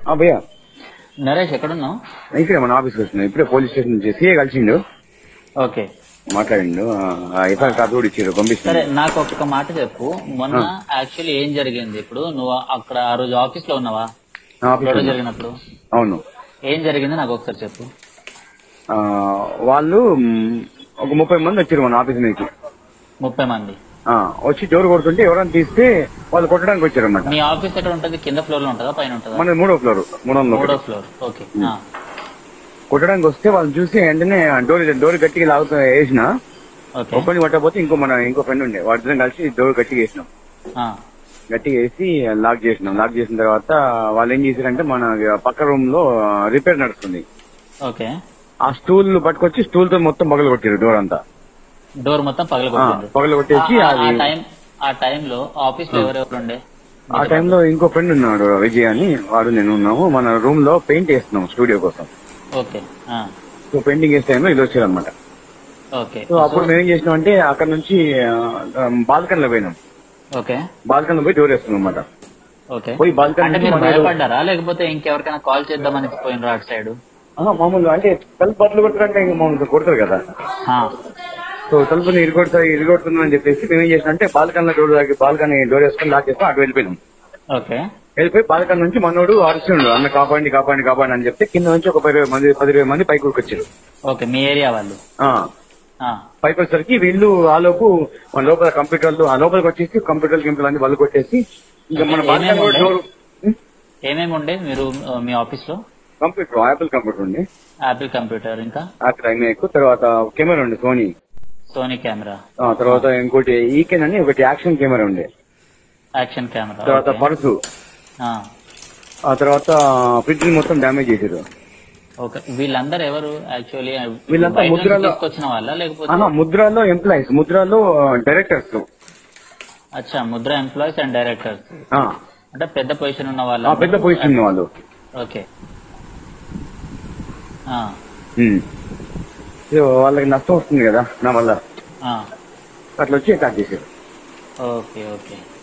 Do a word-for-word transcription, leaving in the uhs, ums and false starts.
భయ్యా నరేష్ ఎక్కడున్నావు? ఇక్కడే మన ఆఫీస్కి వచ్చిన ఇప్పుడే పోలీస్ స్టేషన్ నుంచి సీఏ కలిసిండు. ఓకే మాట్లాడిండు. ఎఫ్ఐఆర్ కాపీ కూడా ఇచ్చారు, పంపిస్తారు. సరే నాకు ఒక్క మాట చెప్పు. మొన్న యాక్చువల్లీ ఏం జరిగింది? ఇప్పుడు నువ్వు అక్కడ ఆ రోజు ఆఫీస్ లో ఉన్నావా గొడవ జరిగినప్పుడు? అవును. ఏం జరిగింది నాకు ఒకసారి చెప్పు. వాళ్ళు ఒక ముప్పై మంది వచ్చారు మన ఆఫీస్ నుంచి. ముప్పై మంది వచ్చి డోర్ కొడుతుంటే ఎవరైనా తీస్తే వాళ్ళు కొట్టడానికి వచ్చారు అన్నమాట. మీ ఆఫీస్ ఎక్కడ ఉంటుంది? కింద ఫ్లోర్ లో ఉంటుందా పైన ఉంటుందా? మన మూడో ఫ్లోర్. మూడో ఫ్లోర్. ఓకే. కొట్టడానికి వస్తే వాళ్ళని చూసి వెంటనే డోర్ డోర్ గట్టిగా లాగుతూ వేసిన. ఒక్కడిని కొట్టకపోతే ఇంకో మన ఇంకో ఫ్రెండ్ ఉండే, వాటితో కలిసి డోర్ గట్టిగా వేసినాం. గట్టిగా వేసి లాక్ చేసినాం. లాక్ చేసిన తర్వాత వాళ్ళు ఏం చేశారంటే మన పక్క రూమ్ లో రిపేర్ నడుస్తుంది. ఓకే. ఆ స్టూల్ పట్టుకొచ్చి స్టూల్ తో మొత్తం పగలు కొట్టారు. డోర్ అంతా డోర్ మొత్తం పగలగొట్టారు. పగలు కొట్టేసి ఆ టైంలో ఆఫీస్ లో ఎవరెవరు ఉండే? ఆ టైంలో ఇంకో ఫ్రెండ్ ఉన్నాడు, విజయ్ అని. వాడు నేను ఉన్నాము. మన రూమ్ లో పెయింట్ వేస్తున్నాం స్టూడియో కోసం. ఓకే. సో పెయింటింగ్ వేసే టైంలో ఇది వచ్చారు అనమాట. ఓకే. సో అప్పుడు మేము ఏం చేసినాం అంటే అక్కడ నుంచి బాల్కన్ లో పోయినాం. ఓకే. బాల్కన్ లో పోయి డోర్ వేస్తున్నాం అనమాట. ఓకే. పోయి బాల్కన్ భయపడ్డారా లేకపోతే ఇంకెవరికైనా కాల్ చేద్దామని పోయినరా అటు సైడ్? మామూలుగా అంటే తలుపు బట్టలు కొట్టారంటే మామూలుగా కొడతారు కదా. సో తలుపుని ఇరుగొడతా ఇరుగొడుతున్నాం అని చెప్పేసి మేము ఏం చేసినా అంటే బాల్కన్ లో డోర్ బాల్కన్ డోర్ వేసుకొని లాక్ చేసుకుని అటు వెళ్ళిపోయినాం. ఓకే. వెళ్ళిపోయి బాల్కన్ నుంచి మనోడు అరుస్తుండు, అన్న కాపాడి కాపాడి కాపాడి అని చెప్తే కింద నుంచి ఒక పది మంది పది ఇరవై మంది పైకి వచ్చారు. ఓకే. మీ ఏరియా వాళ్ళు పైకి వచ్చేసరికి వీళ్ళు ఆ లోపు మన లోపల కంప్యూటర్లు ఆ లోపలికి వచ్చేసి కంప్యూటర్ గింపులు అన్ని వాళ్ళు కొట్టేసి ఇంకా మన బాల్కన్ డోర్. ఏమేమి ఉండే మీరు మీ ఆఫీస్ లో? కంప్యూటర్ యాపిల్ కంప్యూటర్ ఉండే. యాపిల్ కంప్యూటర్, ఇంకా యాపిల్ ఐమాక్, తర్వాత కెమెరా ఉండే సోనీ సోనీ కెమెరా, తర్వాత ఇంకోటి ఈకెన్ అని ఒకటి యాక్షన్ కెమెరా ఉండే. Action camera. తర్వాత పర్సు, ఆ తర్వాత ఫ్రిడ్జ్ మొత్తం డ్యామేజ్ చేశారు. ఓకే. వీళ్ళందరూ ఎవరు యాక్చువల్లీ? వీళ్ళంతా ముద్రలో తీసుకొచ్చిన వాళ్ళ లేకపోతే? ముద్రలో ఎంప్లాయీస్, ముద్రలో డైరెక్టర్స్. అచ్చా, ముద్ర ఎంప్లాయీస్ అండ్ డైరెక్టర్స్ అంటే పెద్ద పొజిషన్ ఉన్న వాళ్ళు. పెద్ద పొజిషన్ ఉన్న వాళ్ళు. ఓకే. వాళ్ళకి నష్టం వస్తుంది కదా నా వల్ల, అట్లా వచ్చి అటాక్ చేశారు. ఓకే. ఓకే.